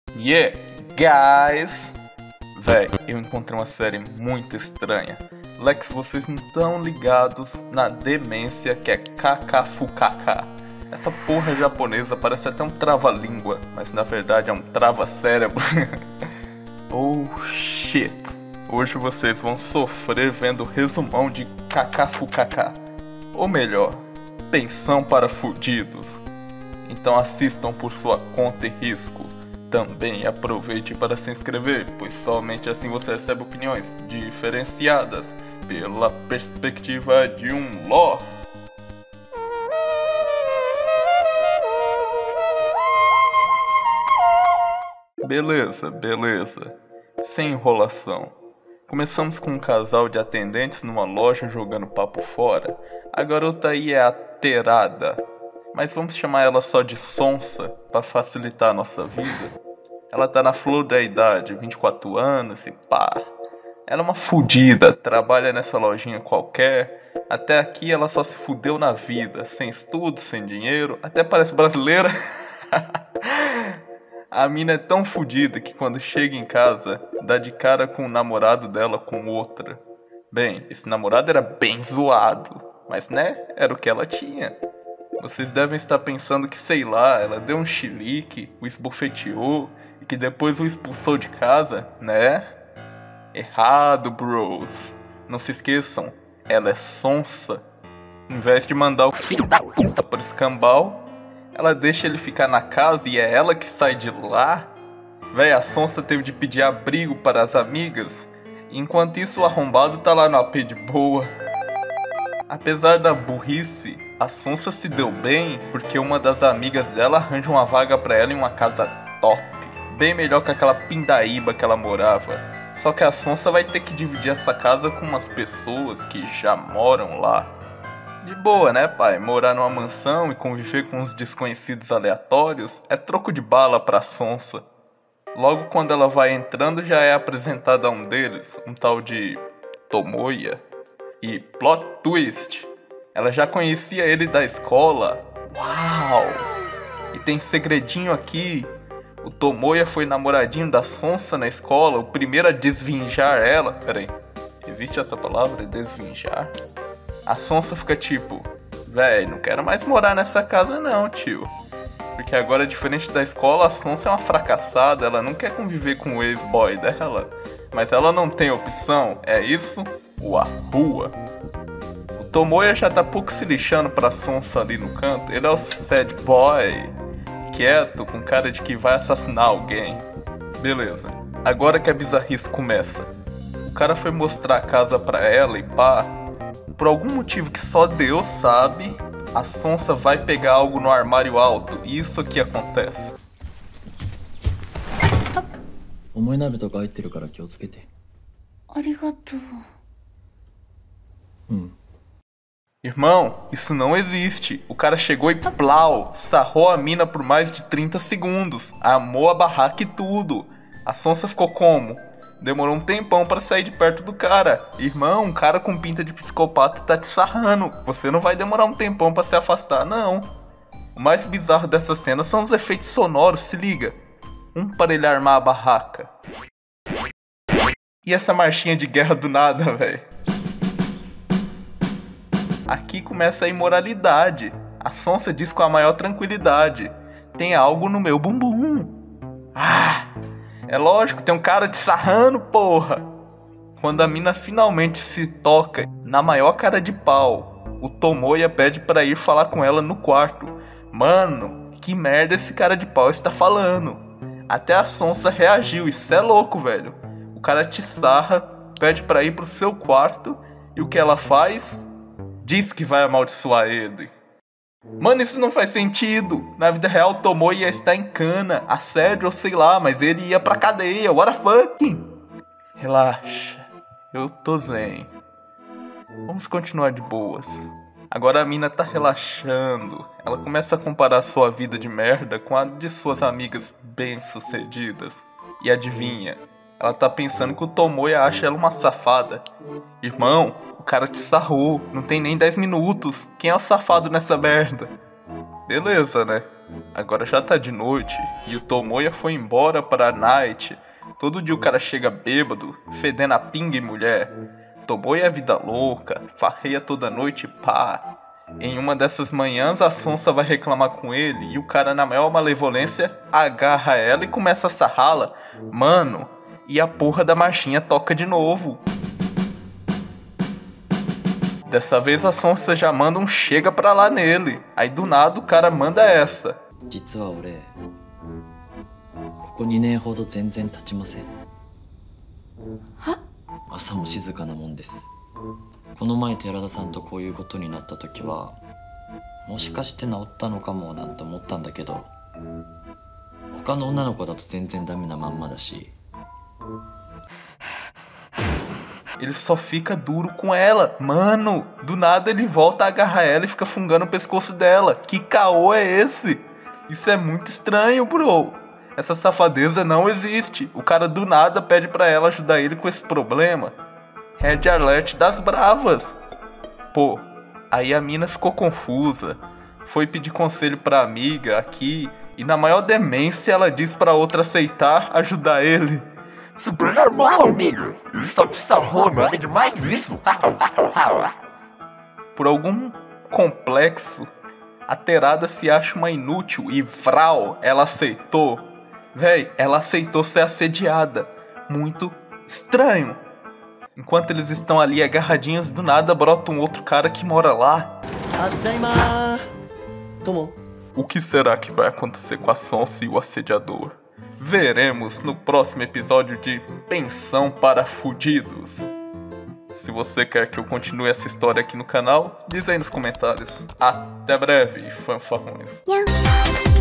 Yeah, guys! Véi, eu encontrei uma série muito estranha. Lex, vocês não estão ligados na demência que é Kakafukaka. Essa porra japonesa parece até um trava-língua, mas na verdade é um trava-cérebro. Oh shit! Hoje vocês vão sofrer vendo o resumão de Kakafukaka. Ou melhor, pensão para fudidos. Então assistam por sua conta e risco. Também aproveite para se inscrever, pois somente assim você recebe opiniões diferenciadas pela perspectiva de um lore. Beleza. Sem enrolação. Começamos com um casal de atendentes numa loja jogando papo fora. A garota aí é aterada, mas vamos chamar ela só de Sonsa para facilitar a nossa vida. Ela tá na flor da idade, 24 anos e pá. Ela é uma fudida, trabalha nessa lojinha qualquer. Até aqui ela só se fudeu na vida, sem estudo, sem dinheiro, até parece brasileira. A mina é tão fudida que quando chega em casa, dá de cara com o namorado dela com outra. Bem, esse namorado era bem zoado, mas né, era o que ela tinha. Vocês devem estar pensando que, sei lá, ela deu um chilique, o esbofeteou e que depois o expulsou de casa, né? Errado, bros. Não se esqueçam, ela é sonsa. Em vez de mandar o filho da puta para escambau, ela deixa ele ficar na casa e é ela que sai de lá. Véi, a sonsa teve de pedir abrigo para as amigas, enquanto isso o arrombado tá lá no AP de boa. Apesar da burrice, a Sonsa se deu bem porque uma das amigas dela arranja uma vaga pra ela em uma casa top, bem melhor que aquela pindaíba que ela morava. Só que a Sonsa vai ter que dividir essa casa com umas pessoas que já moram lá. De boa, né, pai? Morar numa mansão e conviver com uns desconhecidos aleatórios é troco de bala pra Sonsa. Logo quando ela vai entrando já é apresentada a um deles, um tal de Tomoya. E plot twist, ela já conhecia ele da escola. Uau! E tem segredinho aqui. O Tomoya foi namoradinho da Sonsa na escola, o primeiro a desvinjar ela. Peraí, existe essa palavra, desvinjar? A Sonsa fica tipo, véi, não quero mais morar nessa casa não, tio. Porque agora, diferente da escola, a Sonsa é uma fracassada, ela não quer conviver com o ex-boy dela. Mas ela não tem opção, é isso ou a rua. O Tomoya já tá pouco se lixando pra Sonsa ali no canto. Ele é o sad boy, quieto, com cara de que vai assassinar alguém. Beleza, agora que a bizarrice começa. O cara foi mostrar a casa pra ela e pá. Por algum motivo que só Deus sabe, a Sonsa vai pegar algo no armário alto. E isso aqui acontece. Irmão, isso não existe. O cara chegou e plau, sarrou a mina por mais de 30 segundos. Amou a barraca e tudo. A Sonsa ficou como? Demorou um tempão pra sair de perto do cara. Irmão, um cara com pinta de psicopata tá te sarrando. Você não vai demorar um tempão pra se afastar, não. O mais bizarro dessa cena são os efeitos sonoros, se liga. Para ele armar a barraca. E essa marchinha de guerra do nada, velho. Aqui começa a imoralidade. A Sonsa diz com a maior tranquilidade: tem algo no meu bumbum. Ah, é lógico, tem um cara te sarrando, porra. Quando a mina finalmente se toca, na maior cara de pau, o Tomoya pede pra ir falar com ela no quarto. Mano, que merda esse cara de pau está falando? Até a Sonsa reagiu, isso é louco, velho. O cara te sarra, pede pra ir pro seu quarto, e o que ela faz? Diz que vai amaldiçoar ele. Mano, isso não faz sentido. Na vida real, o Tomoya está em cana, assédio ou sei lá, mas ele ia pra cadeia, what the fuck? Relaxa, eu tô zen. Vamos continuar de boas. Agora a mina tá relaxando. Ela começa a comparar sua vida de merda com a de suas amigas bem-sucedidas. E adivinha? Ela tá pensando que o Tomoya acha ela uma safada. Irmão, o cara te sarrou. Não tem nem 10 minutos. Quem é o safado nessa merda? Beleza, né? Agora já tá de noite e o Tomoya foi embora pra night. Todo dia o cara chega bêbado, fedendo a pinga e mulher. Tomoya é vida louca, farreia toda noite, pá. Em uma dessas manhãs a Sonsa vai reclamar com ele e o cara na maior malevolência agarra ela e começa a sarrá-la. Mano, e a porra da marchinha toca de novo. Dessa vez a Sonsa já manda um chega pra lá nele. Aí do nada o cara manda essa. 実は俺ここ2年ほど全然立ちません。は？朝も静かなもんです。この前寺田さんとこういうことになった時はもしかして治ったのかもなんて思ったんだけど、他の女の子だと全然ダメなまんまだし。 Ele só fica duro com ela. Mano, do nada ele volta a agarrar ela e fica fungando o pescoço dela. Que caô é esse? Isso é muito estranho, bro. Essa safadeza não existe. O cara do nada pede pra ela ajudar ele com esse problema. Red Alert das bravas. Pô, aí a mina ficou confusa. Foi pedir conselho pra amiga aqui. E na maior demência ela diz pra outra aceitar ajudar ele. Super normal, amigo. Ele só te salvou, nada demais nisso. Por algum complexo, a Terada se acha uma inútil e vral, ela aceitou. Véi, ela aceitou ser assediada. Muito estranho. Enquanto eles estão ali agarradinhos, do nada brota um outro cara que mora lá. O que será que vai acontecer com a Sonsa e o assediador? Veremos no próximo episódio de Pensão para Fudidos. Se você quer que eu continue essa história aqui no canal, diz aí nos comentários. Até breve, fanfarrões.